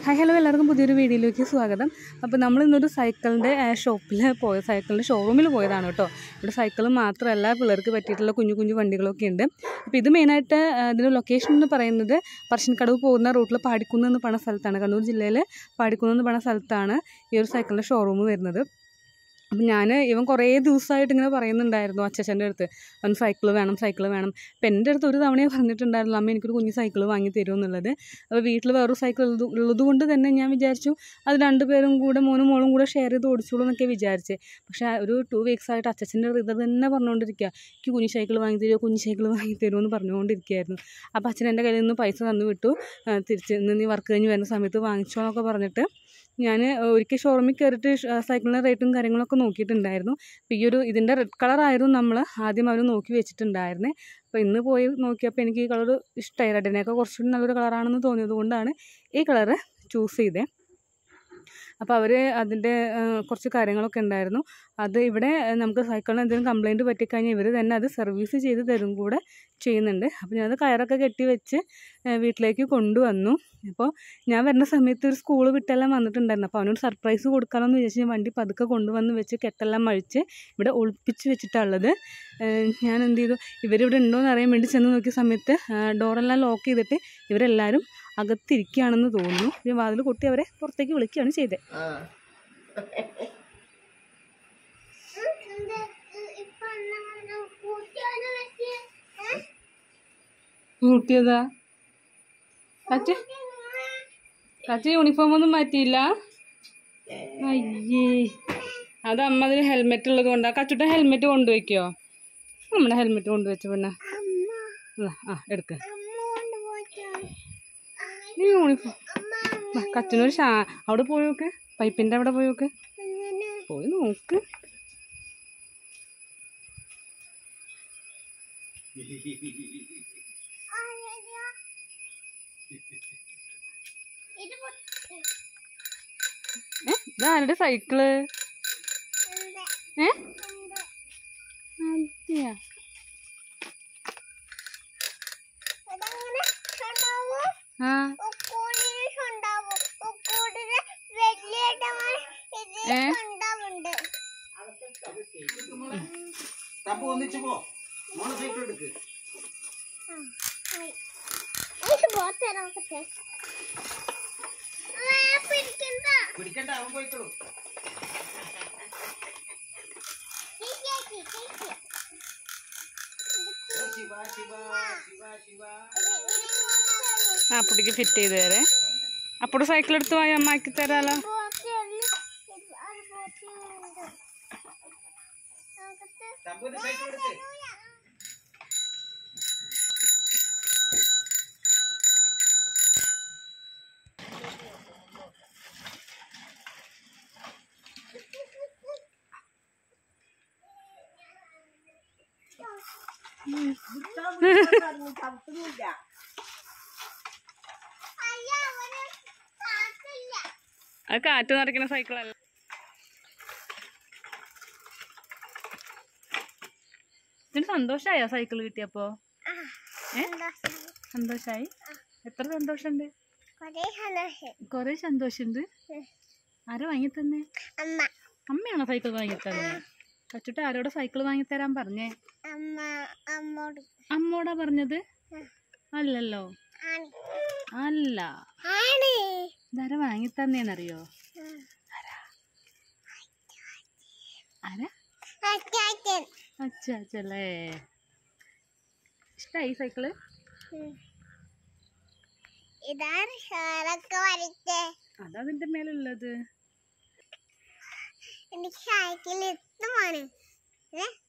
Hi hello എല്ലാവർക്കും പുതിയൊരു വീഡിയോയിലേക്ക് സ്വാഗതം. അപ്പോൾ നമ്മൾ ഇന്നൊരു സൈക്കിളിൻ്റെ സൈക്കിളിൻ്റെ ഷോറൂമിൽ പോയതാണ് കേട്ടോ. ഇവിടെ സൈക്കിൾ മാത്രമല്ല പിള്ളേർക്ക് പറ്റിയിട്ടുള്ള കുഞ്ഞു കുഞ്ഞു വണ്ടികളൊക്കെ ഉണ്ട്. അപ്പോൾ ഇത് മെയിനായിട്ട് ഇതിൻ്റെ ലൊക്കേഷൻ എന്ന് പറയുന്നത് പറശ്ശിനിക്കടവ് പോകുന്ന റൂട്ടിൽ പാടിക്കുന്ന് എന്ന് പറഞ്ഞ സ്ഥലത്താണ്. കണ്ണൂർ ജില്ലയിൽ പാടിക്കുന്ന് എന്ന് പറഞ്ഞ സ്ഥലത്താണ് ഈ ഒരു സൈക്കിളിൻ്റെ ഷോറൂം വരുന്നത്. അപ്പം ഇവൻ കുറേ ദിവസമായിട്ട് ഇങ്ങനെ പറയുന്നുണ്ടായിരുന്നു അച്ഛൻ്റെ അടുത്ത്, അവൻ സൈക്കിൾ വേണം. അപ്പം എൻ്റെ അടുത്ത് ഒരു തവണയെ പറഞ്ഞിട്ടുണ്ടായിരുന്നു, അമ്മ എനിക്കൊരു കുഞ്ഞ് സൈക്കിൾ വാങ്ങി തരുമെന്നുള്ളത്. അപ്പോൾ വീട്ടിൽ വേറൊരു സൈക്കിൾ ഉള്ളതുകൊണ്ട് തന്നെ ഞാൻ വിചാരിച്ചു അത് രണ്ടുപേരും കൂടെ മോനും മോളും കൂടെ ഷെയർ ചെയ്ത് ഓടിച്ചോളൂ എന്നൊക്കെ വിചാരിച്ചേ. പക്ഷേ ഒരു 2 weeks ആയിട്ട് അച്ഛൻ്റെ അടുത്ത് ഇത് തന്നെ പറഞ്ഞുകൊണ്ടിരിക്കുക, എനിക്ക് കുഞ്ഞ് സൈക്കിൾ വാങ്ങി തരുമോ എന്ന് പറഞ്ഞുകൊണ്ടിരിക്കുകയായിരുന്നു. അപ്പോൾ അച്ഛൻ എൻ്റെ കയ്യിൽ നിന്ന് പൈസ തന്നു വിട്ടു, തിരിച്ച് നീ വർക്ക് കഴിഞ്ഞ് വരുന്ന സമയത്ത് വാങ്ങിച്ചോ എന്നൊക്കെ പറഞ്ഞിട്ട് ഞാൻ ഒരിക്കൽ ഷോറൂമിൽ കയറിയിട്ട് സൈക്കിളിൻ്റെ റേറ്റും കാര്യങ്ങളൊക്കെ നോക്കിയിട്ടുണ്ടായിരുന്നു. അപ്പോൾ ഇതിൻ്റെ റെഡ് കളറായിരുന്നു നമ്മൾ ആദ്യം അവർ നോക്കി വെച്ചിട്ടുണ്ടായിരുന്നത്. അപ്പോൾ ഇന്ന് പോയി നോക്കിയപ്പോൾ എനിക്ക് ഈ കളർ ഇഷ്ടമായി. റെഡിനൊക്കെ കുറച്ചുകൂടി നല്ലൊരു കളറാണെന്ന് തോന്നിയത് കൊണ്ടാണ് ഈ കളറ് ചൂസ് ചെയ്തത്. അപ്പോൾ അവർ അതിൻ്റെ കുറച്ച് കാര്യങ്ങളൊക്കെ ഉണ്ടായിരുന്നു. അത് ഇവിടെ നമുക്ക് സൈക്കിളിന് എന്തെങ്കിലും കംപ്ലയിൻറ്റ് പറ്റിക്കഴിഞ്ഞാൽ ഇവർ തന്നെ അത് സർവീസ് ചെയ്ത് തരും കൂടെ ചെയ്യുന്നുണ്ട്. അപ്പോൾ ഞാനത് കയറൊക്കെ കെട്ടി വെച്ച് വീട്ടിലേക്ക് കൊണ്ടുവന്നു. അപ്പോൾ ഞാൻ വരുന്ന സമയത്ത് ഒരു സ്കൂൾ വിട്ടെല്ലാം വന്നിട്ടുണ്ടായിരുന്നു. അപ്പോൾ അവനൊരു സർപ്രൈസ് കൊടുക്കാമെന്ന് വിചാരിച്ച് ഞാൻ വണ്ടി പതുക്കെ കൊണ്ടുവന്ന് വെച്ച് കെട്ടെല്ലാം അഴിച്ച് ഇവിടെ ഒളിപ്പിച്ച് വെച്ചിട്ടുള്ളത്. ഞാൻ എന്ത് ചെയ്തു, ഇവരിവിടെ ഉണ്ടോ എന്ന് അറിയാൻ വേണ്ടി ചെന്ന് നോക്കിയ സമയത്ത് ഡോറെല്ലാം ലോക്ക് ചെയ്തിട്ട് ഇവരെല്ലാവരും അകത്തിരിക്കുകയാണെന്ന് തോന്നുന്നു. ഞാൻ വാതിൽ കൊട്ടി അവരെ പുറത്തേക്ക് വിളിക്കുകയാണ് ചെയ്തത്. കൂട്ടിയതാ കച്ച യൂണിഫോം ഒന്നും മാറ്റിയില്ല. അയ്യേ, അത് അമ്മ അതിന് ഹെൽമെറ്റ് ഉള്ളത് കൊണ്ടാ. കച്ചുട്ട ഹെൽമെറ്റ് കൊണ്ടുവയ്ക്കോ? നമ്മുടെ ഹെൽമെറ്റ് കൊണ്ടുവച്ച പിന്നെ എടുക്ക യൂണിഫോം. കച്ചിനൊരു അവിടെ പോയി നോക്ക്, പൈപ്പിൻ്റെ അവിടെ പോയി നോക്ക്, പോയി നോക്ക്. ഇതാരുടെ സൈക്കിള്? അതെയാ, അപ്പടിക്ക് ഫിറ്റ് ചെയ്ത് തരേ. അപ്പോഴും സൈക്കിൾ എടുത്ത് പോയി അമ്മാക്കി തരാലോ. അത് കാറ്റ് നിറയ്ക്കുന്ന സൈക്കിളല്ല. ഇതിന് സന്തോഷായോ സൈക്കിൾ കിട്ടിയപ്പോ? സന്തോഷായി? എത്ര സന്തോഷമുണ്ട്? കൊറേ സന്തോഷമുണ്ട്. ആരാ വാങ്ങി തന്നെ? അമ്മയാണോ സൈക്കിൾ വാങ്ങി തന്നെ? കച്ചുട്ട ആരോടെ സൈക്കിൾ വാങ്ങിത്തരാൻ പറഞ്ഞേ? അമ്മോടാ പറഞ്ഞത്? അല്ലല്ലോ. അല്ല, ഇതാരാ വാങ്ങി തന്നേന്നറിയോ? ആരാ? അച്ഛല്ലേ. ഇഷ്ടായി സൈക്കിള്? അതതിന്റെ മേലുള്ളത്.